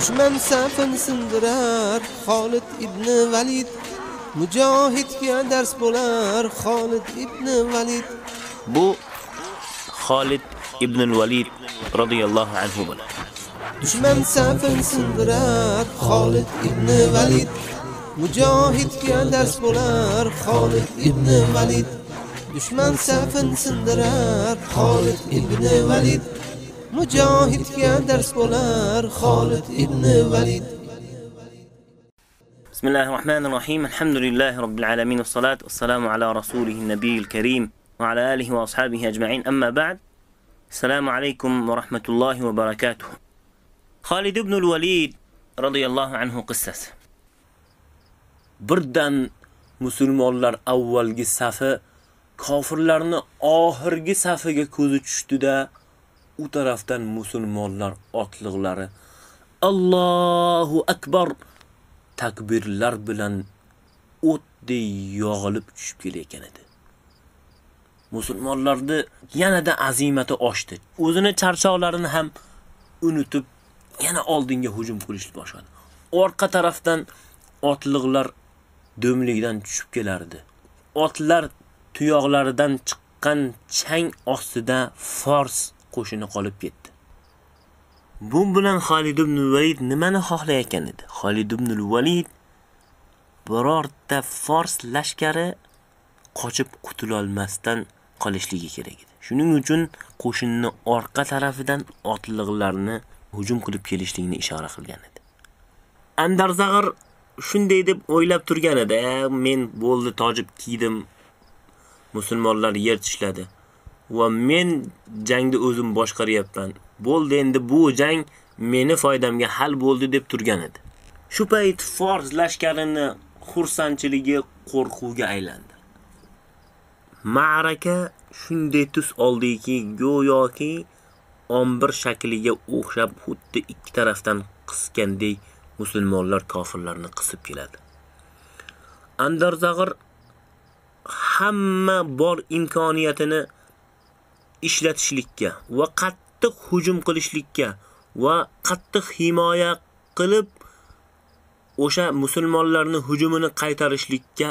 Düşman safini sindirar Xolid ibn Valid. Mujohidga dars bo'lar Xolid ibn Valid. Bu Xolid ibn Valid radhiyallohu anhu bo'lar. Düşman safini sindirar Xolid ibn Valid. Mujohidga dars bo'lar Xolid ibn Valid. Düşman safini sindirar Xolid ibn Valid. Mujohidga dars bo'lar Xolid ibn Valid. Bismillahirrahmanirrahim. Alhamdulillahi rabbil alamin was salatu wassalamu ala rasulihin nabiyil karim wa ala alihi wa ashabihi ajma'in. Amma ba'd. Assalomu alaykum wa rahmatullahi wa barakatuh. Xolid ibn al-Valid radhiyallohu anhu qissasi. Birdan musulmonlar avvalgi safi kofirlarni oxirgi safiga ko'zi tushdi-da, u tarafdan musulmonlar otliqlari Allohu akbar takbirlar bilan o'tdek yog'ilib tushib kelayotgan edi. Musulmonlarda yanada azimati oshdi. O'zini charchoqlarini ham unutib yana oldinga hujum qilishni boshladi. Orqa tarafdan otliqlar do'mlikdan tushib kelardi. Otlar tuyoqlaridan chiqqan chang ostida Fors qo'shini qolib ketdi. Bu bilan Xolid ibn Valid nimani xohlayotgan edi? Xolid ibn Valid birorta Fors lashkari qochib qutula olmasdan qolishligi kerak edi. Shuning uchun qo'shinni orqa tarafidan otliqlarni hujum qilib kelishligini ishora qilgan edi. Andarzag'ir shunday deb o'ylab turgan edi. Men bo'ldi tojib kiydim. Musulmonlar yer tishladi va men jangni o'zim boshqaryapman. Bo'ldi, endi bu jang meni foydamga hal bo'ldi deb turgan edi. Shu payt Fors lashkarini xursandchiligi qo'rquvga aylandi. Ma'raka shunday tus oldiki, go'yoki ombir shakliga o'xshab xuddi ikki tarafdan qisgandek musulmonlar kofirlarni qisib keladi. Andarzag'ir hamma bor imkoniyatini ishlatishlikka va qattiq hujum qilishlikka va qattiq himoya qilib o'sha musulmonlarning hujumini qaytarishlikka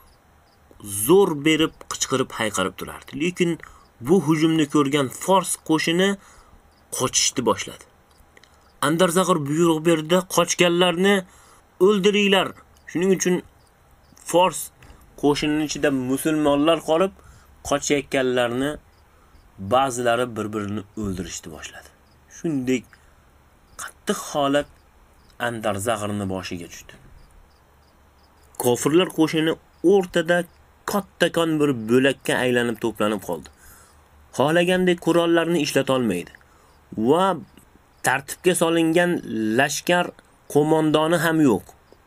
zo'r berib qichqirib hayqirib turardi. Lekin bu hujumni ko'rgan Fors qo'shini qochishni boshladi. Andarzag'ir buyruq berdi, qochganlarni o'ldiringlar. Shuning uchun Fors qo'shinining ichida musulmonlar qolib, qochayotganlarni ba'zilari bir-birini o'ldirishni boshladi. Shunday qattiq holat Andarzag'irning boshiga tushdi. Kofirlar qo'shini o'rtada kattakon bir bo'lakka aylanib to'planib qoldi. Xohlagandek qurollarni ishlata olmaydi va tartibga solingan lashkar qo'mondoni ham yo'q.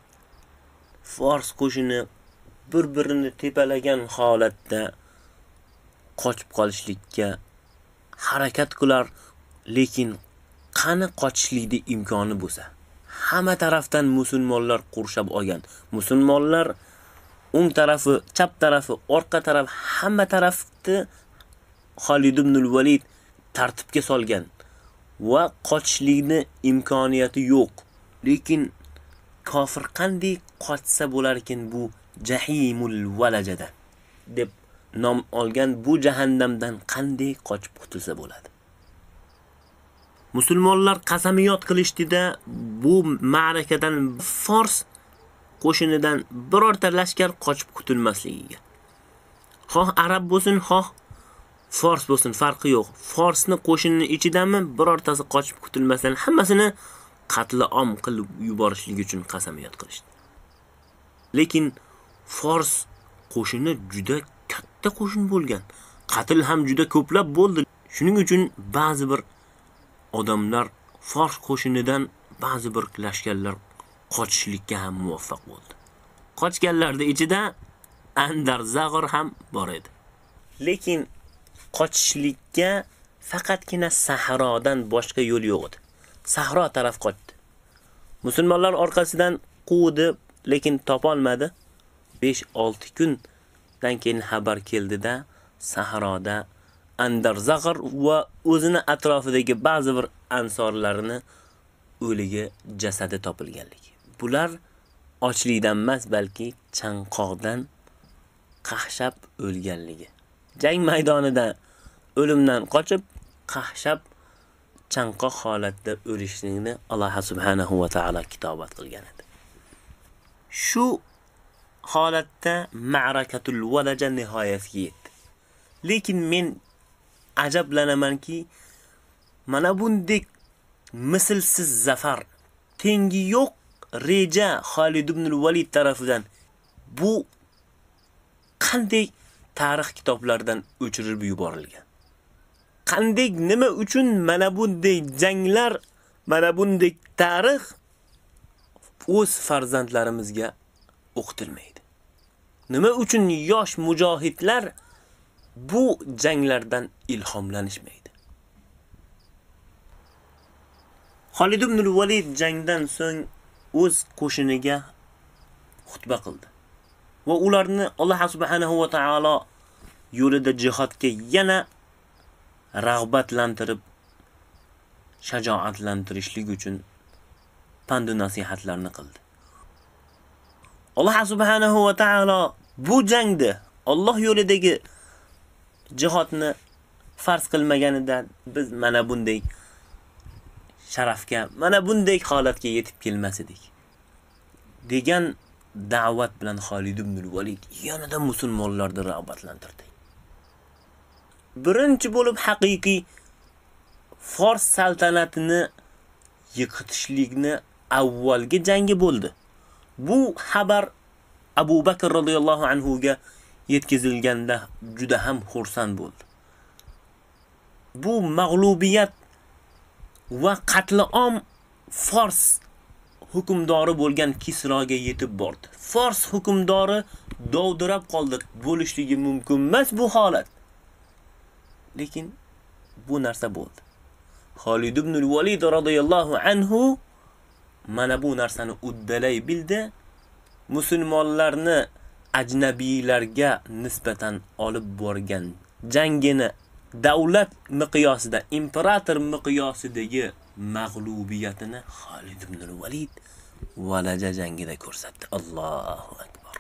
Fors qo'shini bir-birini tepalagan holatda qochib qolishlikka harakat qilar, lekin qani qochishlikning imkoni bo'lsa. Hamma tarafdan musulmonlar qurshab olgan. Musulmonlar o'ng tarafi, chap tarafi, orqa taraf, hamma tarafni Xolid ibn Valid tartibga solgan va qochishlikning imkoniyati yo'q. Lekin kofir qanday qochsa bo'lar ekan bu Jahimul Valajada deb nom olgan bu jahannamdan qanday qochib qutulsa bo'ladi? Musulmonlar qasamiyot qilishdida bu ma'rakadan Fors qo'shinidan birorta lashkar qochib qutulmasligiga. Xoh arab bo'lsin, xoh Fors bo'lsin, farqi yo'q. Forsni qo'shinining ichidami birortasi qochib qutulmasdan hammasini qatl-om qilib yuborishlik uchun qasamiyot qilishdi. Lekin Fors qo'shini juda katta qo'shin bo'lgan. Qatl ham juda ko'plab bo'ldi. Shuning uchun ba'zi bir odamlar Fors qo'shinidan ba'zi bir lashkarlar qochishlikka ham muvaffaq bo'ldi. Qochganlarning ichida Andarzag'ir ham bor edi. Lekin qochishlikka faqatgina sahrodan boshqa yo'l yo'q edi. Sahro taraf qochdi. Musulmonlar orqasidan quvdi, lekin topolmadi. 5-6 kundan keyin xabar keldida sahroda Andarzag'ir va o'zini atrofidagi ba'zi bir ansorlarini o'ligi jasadi topilganligi. Bular ochlikdan emas, balki chanqoqdan qahshab o'lganligi. Jang maydonidan o'limdan qochib, qahshab chanqoq holatda o'lishligini Alloh subhanahu va taolo kitobat qilgan edi. Shu holatda ma'rakatul Valaja nihoyasiga yetdi. Lekin men ajablanamanki, mana bunday mislsiz zafar, tengi yo'q reja Xolid ibn Valid tarafidan bu qanday tarix kitoblaridan o'chirib yuborilgan? Qanday, nima uchun mana bunday janglar, mana bunday tarix o'z farzandlarimizga o'qitilmaydi? Nima uchun yosh mujohidlar bu janglardan ilhomlanishmaydi? Xolid ibn Valid jangdan so'ng o'z qo'shiniga xutba qildi va ularni Alloh subhanahu va taolo yo'lida jihodga yana rag'batlantirib, shajoatlantirishlik uchun pand nasihatlarni qildi. Alloh subhanahu va taolo bu jangda Alloh yo'lidagi jihodni farz qilmaganida biz mana bunday sharafga, mana bunday holatga yetib kelmas edik degan da'vat bilan Xolid ibn Valid yanada musulmonlarni rag'batlantirdi. Birinchi bo'lib haqiqiy Fors saltanatini yiqitishlikni avvalgi jangi bo'ldi. Bu xabar Abu Bakr radhiyallohu anhu ga yetkazilganda juda ham xursand bo'ldi. Bu mag'lubiyat va qatl-om Fors hukmdori bo'lgan Kisroga yetib bordi. Fors hukmdori dovdirab qoldi. Bo'lishligi mumkin emas bu holat. Lekin bu narsa bo'ldi. Xolid ibn Valid radhiyallohu anhu mana bu narsani uddalay bildi. Musulmonlarni ajnabiylarga nisbatan olib borgan jangini davlat miqyosida, imperator miqyosidagi mag'lubiyatini Xolid ibn Valid Valaja jangida ko'rsatdi. Allohu akbar.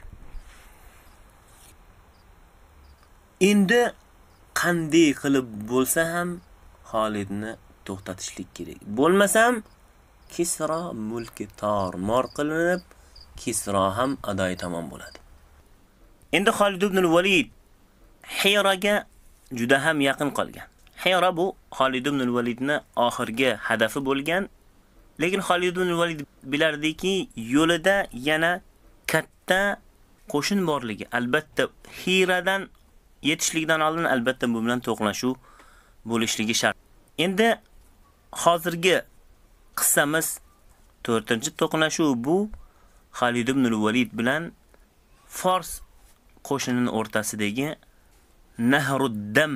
Endi qanday qilib bo'lsa ham Xolidni to'xtatishlik kerak. Bo'lmasam Kisro mulki tor-mor qilinib, Kisro ham adoy tamom bo'ladi. Endi Xolid ibn Valid Hiraga juda ham yaqin qolgan. Hira bu Xolid ibn Validning oxirgi hadafi bo'lgan. Lekin Xolid ibn Valid bilardiki, yo'lida yana katta qo'shin borligi. Albatta Hiradan yetishlikdan oldin albatta bu bilan to'qnashuv bo'lishligi shart. Endi hozirgi qissamiz 4-to'qnashuv bu Xolid ibn Valid bilan Fors qo'shinining o'rtasidagi Nahruddam,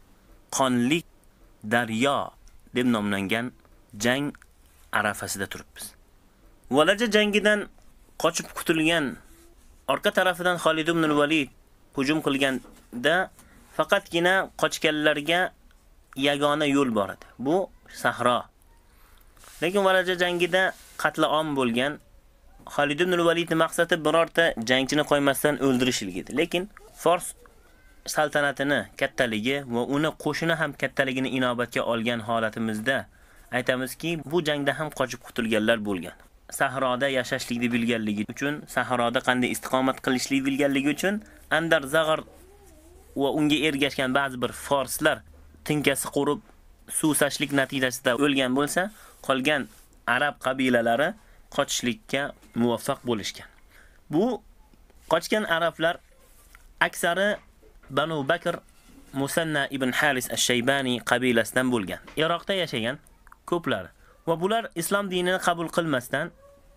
qonli daryo deb nomlangan jang arafasida turibmiz. Valaja jangidan qochib qutulgan orqa tarafidan Xolid ibn Valid hujum qilganda faqatgina qochganlarga yagona yo'l bor edi. Bu sahro. Lekin Valaja jangida qatl-om bo'lgan. Xolid ibn Validning maqsadi birorta jangchini qo'ymasdan o'ldirishlik edi. Lekin Fors saltanatini kattaligi va uni qo'shini ham kattaligini inobatga olgan holatimizda aytamizki, bu jangda ham qochib qutulganlar bo'lgan. Sahroda yashashlikni bilganligi uchun, sahroda qanday istiqomat qilishlikni bilganligi uchun Andar Zag'ar va unga ergashgan ba'zi bir forslar tinkasi qurib suvsashlik natijasida o'lgan bo'lsa, qolgan arab qabilalari qochishlikka muvaffaq bo'lishgan. Bu qochgan arablar aksari Banu Bakr Musanna ibn Haris ash-Shaybani qabilasidan bo'lgan. Iroqda yashagan ko'plari va bular islom dinini qabul qilmasdan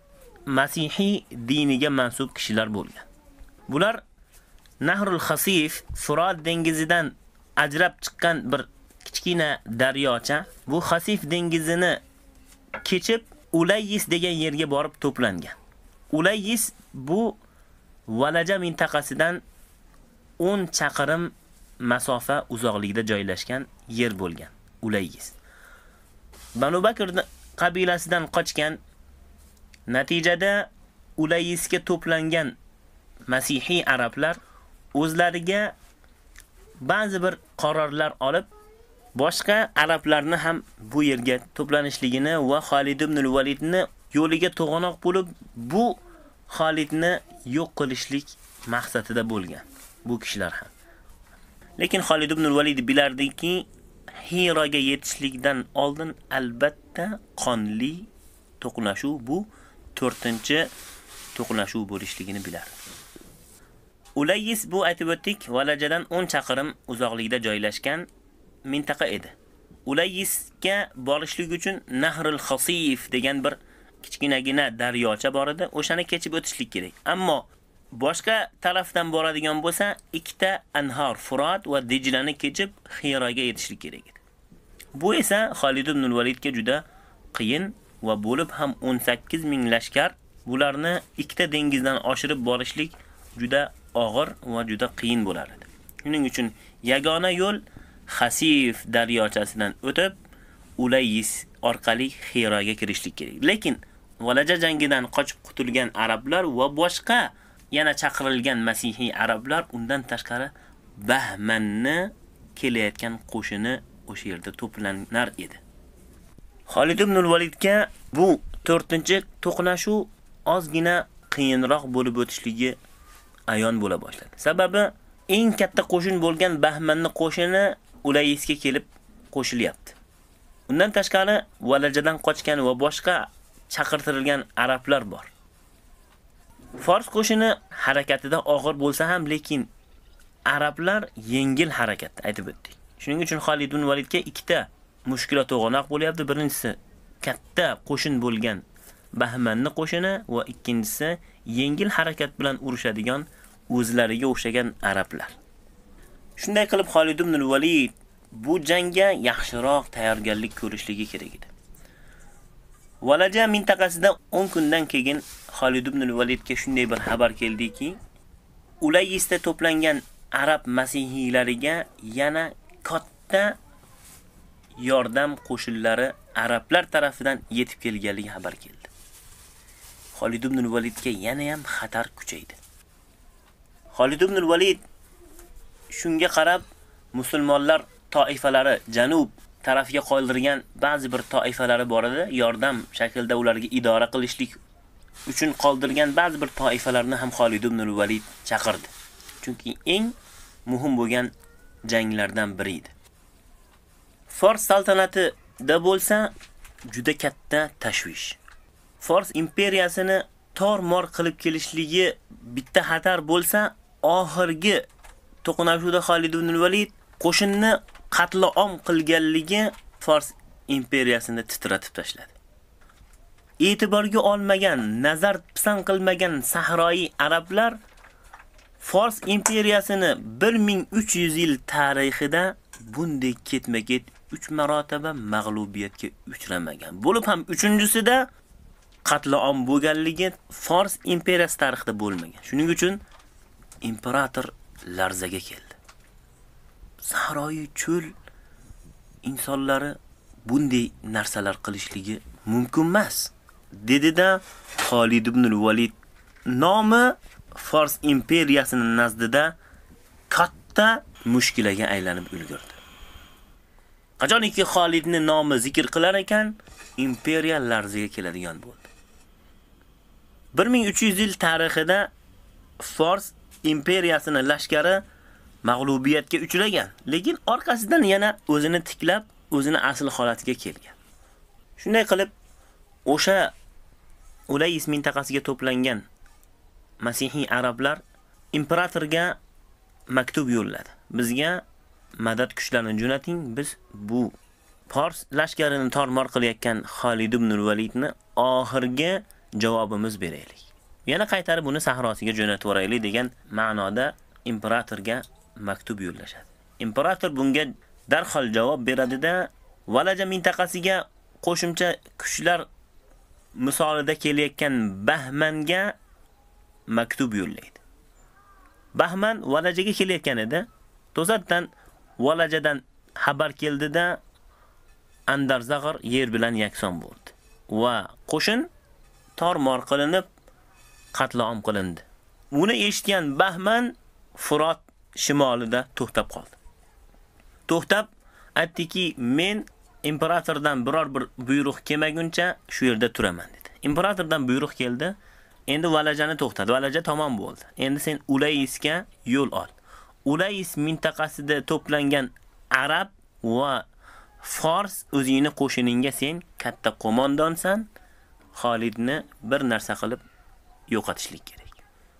Masihiy diniga mansub kishilar bo'lgan. Bular Nahrul Xasif, Furat dengizidan ajrab chiqqan bir kichkina daryocha, bu Xasif dengizini kechib Ulayyis degan yerga borib to'plangan. Ulayyis bu Valaja mintaqasidan 10 chaqirim masofa uzoqlikda joylashgan yer bo'lgan. Ulayyis. Banu Bakrning qabilasidan qochgan. Natijada Ulaysga to'plangan Masihiy arablar o'zlariga ba'zi bir qarorlar olib, boshqa arablarni ham bu yerga to'planishligini va Xolid ibn al-Validni yo'liga to'g'anoq bo'lib, bu Xolidni yo'q qilishlik maqsadida bo'lgan bu kishilar ham. Lekin Xolid ibn al-Valid bilardiki, Hiroga yetishlikdan oldin albatta qonli to'qnashuv, bu 4-to'qnashuv bo'lishligini bilardi. Ulays bu aytib o'tdik, Valajadan 10 chaqirim uzoqlikda joylashgan mintaqa edi. Ulaysga borishlik uchun Nahrul Xasif degan bir kichkinagina daryocha bor edi, o'shani kechib o'tishlik kerak. Ammo boshqa tarafdan boradigan bo'lsa, ikkita anhor, Furat va Dijlani kechib Hiroga yetishlik kerak edi. Bu esa Xolid ibn al-Validga juda qiyin va bo'lib ham 18 ming lashkar, bularni ikkita dengizdan oshirib borishlik juda og'ir va juda qiyin bo'lar edi. Shuning uchun yagona yo'l Xasif daryochasidan o'tib, Ulays orqali Hiroga kirishlik kerak. Lekin Valaja jangidan qochib qutulgan arablar va boshqa yana chaqirilgan Masihiy arablar undan tashqari Bahmanni kelayotgan qo'shini o'sha yerda to'planar edi. Xolid ibn al-Validga bu 4-to'qnashuv ozgina qiyinroq bo'lib o'tishligi ayon bo'la boshladi. Sababi eng katta qo'shin bo'lgan Bahmanni qo'shini Ulaysga kelib qo'shilyapti. Undan tashqari Valajadan qochgan va boshqa chaqirtirilgan arablar bor. Fors qo'shini harakatida og'ir bo'lsa ham, lekin arablar yengil harakatda aytib o'tdik. Shuning uchun Xolid ibn Validga ikkita mushkula to'g'anoq bo'lyapti. Birinchisi katta qo'shin bo'lgan Bahmanni qo'shini va ikkinchisi yengil harakat bilan urushadigan o'zlariga o'xshagan arablar. Shunday qilib Xolid ibn Valid bu jangga yaxshiroq tayyorgarlik ko'rishligi kerak edi. Valaja mintaqasida 10 kundan keyin Xolid ibn Validga shunday bir xabar keldiki, Ulaysda to'plangan arab masihiylariga yana katta yordam qo'shinlari arablar tarafidan yetib kelganligi xabar keldi. Xolid ibn Validga yana ham xatar kuchaydi. Xolid ibn Valid shunga qarab musulmonlar toifalari janub tarafga qoldirgan ba'zi bir toifalari bor edi, yordam shaklda ularga idora qilishlik uchun qoldirgan ba'zi bir toifalarni ham Xolid ibn Valid chaqirdi. Chunki eng muhim bo'lgan janglardan biri edi. Fors saltanatida bo'lsa juda katta tashvish. Fors imperiyasini tor-mor qilib kelishligi bitta xatar bo'lsa, oxirgi to'qnashuvda Xolid ibn Valid qo'shinni qatl-om qilganligi Fors imperiyasini titratib tashladi. E'tiborga olmagan, nazar pisand qilmagan sahroyi arablar Fors imperiyasini 1300 yil tarixida bunday ketma-ket 3 marotaba mag'lubiyatga uchramagan. Bo'lib ham 3-chisida qatl-om bo'lganligi Fors imperiyasi tarixida bo'lmagan. Shuning uchun imperator larzaga keldi. Sahroyi cho'l insonlari bunday narsalar qilishligi mumkin emas, dedi-da Xolid ibn Valid nomi Fors imperiyasining nazdida katta mushkilaga aylanib ulgurdi. Qachonki Xolidning nomi zikr qilar ekan, imperiya larzaga keladigan bo'ldi. 1300 yil tarixida Fors imperiyasining lashkari mag'lubiyatga uchragan, lekin orqasidan yana o'zini tiklab, o'zini asl holatiga kelgan. Shunday qilib, o'sha Ulays mintaqasiga to'plangan Masihiy arablar imperatorga maktub yo'lladi. Bizga madad kuchlarini jo'nating, biz bu Fors lashkarini tor-mor qilayotgan Xolid ibn Validni oxirgi javobimiz beraylik. Yana qaytarib uni sahrosiga jo'natib yuboraylik degan ma'noda imperatorga maktub yo'llashadi. Imperator bunga darhol javob beradi-da, Valaja mintaqasiga qo'shimcha kuchlar misolida kelayotgan Bahmanga maktub yo'llaydi. Bahman Valajaga kelayotgan edi. To'satdan Valajadan xabar keldi-da, Andarzag'ir yer bilan yakson bo'ldi. va qo'shin tor-mor qilinib qatl-om qilindi. Buni eshitgan Bahman Furot shimolida to'xtab qoldi. To'xtab aytdiki, men imperatordan biror bir buyruq kelmaguncha shu yerda turaman dedi. Imperatordan buyruq keldi. Endi Valajani to'xtadi. Valaja tamom bo'ldi. Endi sen Ulaysga yo'l ol. Ulays mintaqasida to'plangan arab va fors o'zingni qo'shiningga sen katta qo'mondonsan. Xolidni bir narsa qilib yo'qotishlik kerak.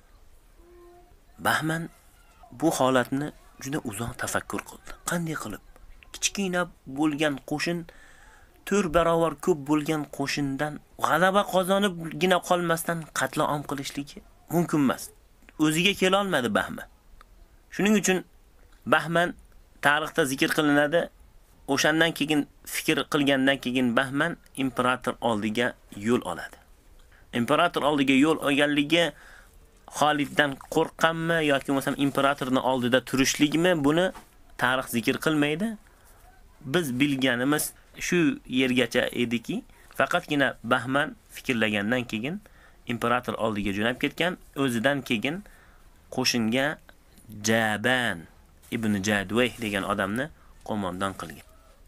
Bahman bu holatni juda uzoq tafakkur qildi. Qanday qilib kichkina bo'lgan qo'shin 4 barobar ko'p bo'lgan qo'shindan g'alaba qozonibgina qolmasdan qatl-om qilishligi mumkin emas. O'ziga kela olmadi Bahman. Shuning uchun Bahman tarixda zikr qilinadi. O'shandan keyin fikr qilgandan keyin Bahman imperator oldiga yo'l oladi. Imperator oldiga yo'l olganligi Xoliddan qo'rqqanmi yoki bo'lmasam imperatorning oldida turishligimi, buni tarix zikr qilmaydi. Biz bilganimiz shu yergacha ediki, faqatgina Bahman fikrlagandan keyin imperator oldiga jo'nab ketgan, o'zidan keyin qo'shinga Jaban ibn Jadwayh degan odamni qo'mondon qilgan.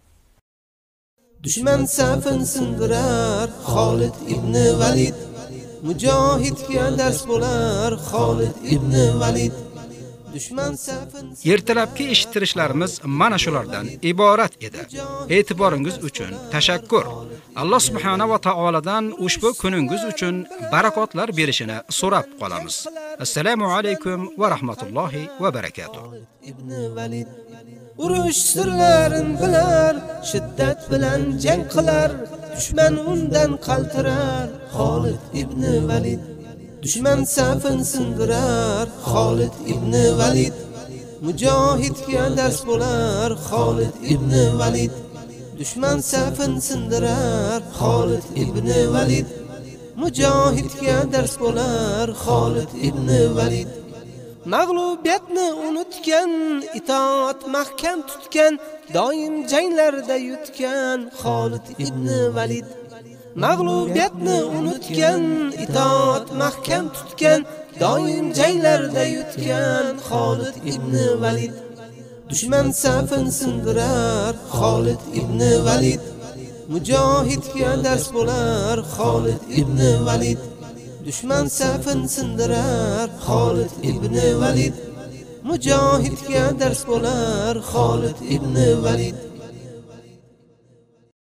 Dushman safin sindirar Xolid ibn Valid, mujohidga dars bo'lar Xolid ibn Valid. Dushman safin Ertalabki eshittirishlarimiz mana shulardan iborat edi. E'tiboringiz uchun tashakkur. Alloh subhanahu va taoladan ushbu kuningiz uchun barakotlar berishini so'rab qolamiz. Assalomu alaykum va rahmatullohi va barakotuh. ibn Valid urush sirlarin bilar, shiddat bilan jang qilar, dushman undan qaltirar Xolid ibn Valid. Dushman safin sindirar Xolid ibn Valid, mujohidga dars bo'lar Xolid ibn Valid. Dushman safin sindirar Xolid ibn Valid, mujohidga dars bo'lar Xolid ibn Valid. Mag'lubiyatni unutgan, itoat mahkam tutgan, doim janglarda yutgan Xolid ibn Valid. Mag'lubiyatni unutgan, itoat mahkam tutgan, doim janglarda yutgan Xolid ibn Valid. Dushman safin sindirar Xolid ibn Valid, mujohidga dars bo'lar Xolid ibn Valid. Dushman safin sindirar Xolid ibn Valid, mujohidga dars bo'lar Xolid ibn Valid.